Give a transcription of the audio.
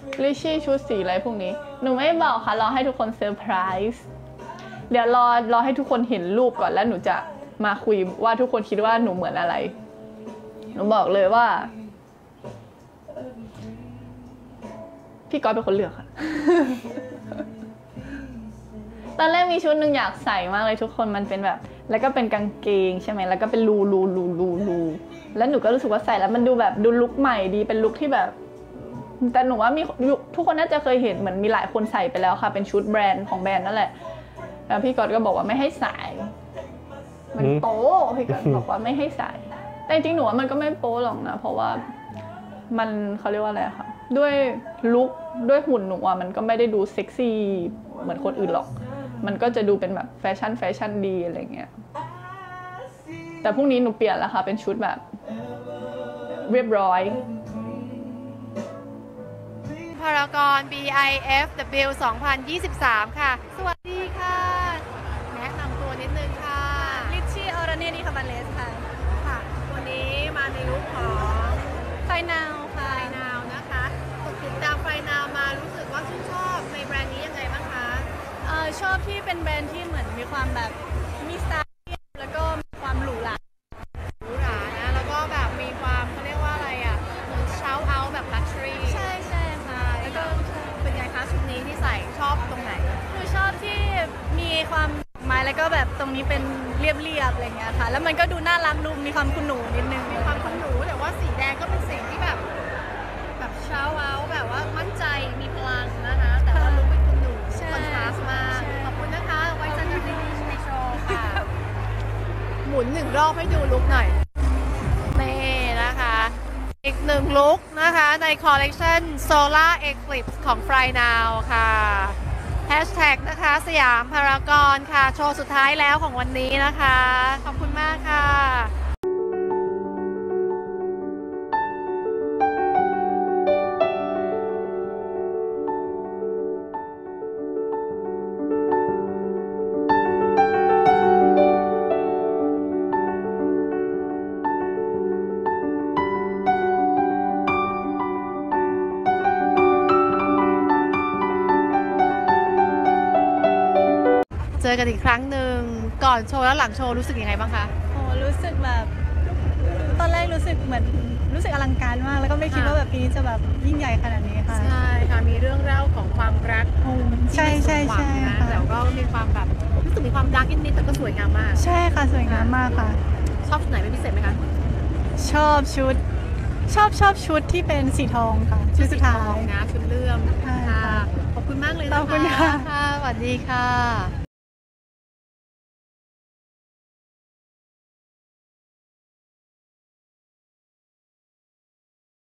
ลิชชี่ชุดสีอะไรพวกนี้หนูไม่บอกค่ะรอให้ทุกคนเซอร์ไพรส์เดี๋ยวรอให้ทุกคนเห็นรูปก่อนแล้วหนูจะมาคุยว่าทุกคนคิดว่าหนูเหมือนอะไรหนูบอกเลยว่าพี่ก๊อตเป็นคนเลือกค่ะ ตอนแรกมีชุดหนึ่งอยากใส่มากเลยทุกคนมันเป็นแบบแล้วก็เป็นกางเกงใช่ไหมแล้วก็เป็นรูแล้วหนูก็รู้สึกว่าใส่แล้วมันดูแบบดูลุคใหม่ดีเป็นลุคที่แบบแต่หนูว่ามีทุกคนน่าจะเคยเห็นเหมือนมีหลายคนใส่ไปแล้วค่ะเป็นชุดแบรนด์ของแบรนด์นั่นแหละแล้วพี่ก๊อตก็บอกว่าไม่ให้ใส่มันโป๊พี่ก๊อตบอกว่าไม่ให้ใส่แต่จริงๆหนูว่ามันก็ไม่โป๊หรอกนะเพราะว่ามันเขาเรียกว่าอะไรค่ะด้วยลุคด้วยหุ่นหนูอะมันก็ไม่ได้ดูเซ็กซี่เหมือนคนอื่นหรอกมันก็จะดูเป็นแบบแฟชั่นดีอะไรเงี้ยแต่พรุ่งนี้หนูเปลี่ยนแล้วค่ะเป็นชุดแบบเรียบร้อยพารากอน BIFW 2023 ค่ะสวัสดีค่ะแนะนำตัวนิดนึงค่ะลิชชี่ออร์เนนี่คาบาเลสค่ะค่ะวันนี้มาในลุคของไฟนาวค่ะไฟนาวนะคะติดตามไฟนาวมารู้สึกว่าชื่นชอบในแบรนด์นี้ยังไงบ้างคะชอบที่เป็นแบรนด์ที่เหมือนมีความแบบมีสไตล์แล้วก็มีความหรูหรานะแล้วก็แบบมีความเขาเรียกว่าอะไรอ่ะเหมือนเช้าเอาแบบลักชัวรี่ใช่ค่ะแล้วก็เป็นไงคะชุดนี้ที่ใส่ชอบตรงไหนคือชอบที่มีความไม้แล้วก็แบบตรงนี้เป็นเรียบอะไรเงี้ยค่ะแล้วมันก็ดูน่ารักดูมีความคุณหนูนิดนึงมีความคุณหนูแต่ว่าสีแดงก็เป็นสีที่แบบเช้าเอาแบบว่ามั่นใจมีพลังนะคะแต่ว่าลุคเป็นคุณหนูคอนทราสต์มากขอบคุณนะคะไว้เจอกันในโชว์ค่ะหมุนหนึ่งรอบให้ดูลุคหน่อยนี่นะคะอีกหนึ่งลุคนะคะในคอลเลกชัน Solar Eclipse ของ Fry Now ค่ะแฮชแท็กนะคะสยามพารากอนค่ะโชว์สุดท้ายแล้วของวันนี้นะคะขอบคุณมากค่ะเจอกันอีกครั้งหนึ่งก่อนโชว์แล้วหลังโชว์รู้สึกยังไงบ้างคะรู้สึกแบบตอนแรกรู้สึกเหมือนรู้สึกอลังการมากแล้วก็ไม่คิดว่าแบบปีนี้จะแบบยิ่งใหญ่ขนาดนี้ค่ะใช่ค่ะมีเรื่องเล่าของความรักใช่นะแต่ก็มีความแบบรู้สึกมีความดาร์กนิดๆแต่ก็สวยงามมากใช่ค่ะสวยงามมากค่ะชอบชุดไหนเป็นพิเศษไหมคะชอบชุดที่เป็นสีทองค่ะชุดสุดท้ายนะชุดเลื่อมค่ะขอบคุณมากเลยนะคะขอบคุณค่ะสวัสดีค่ะ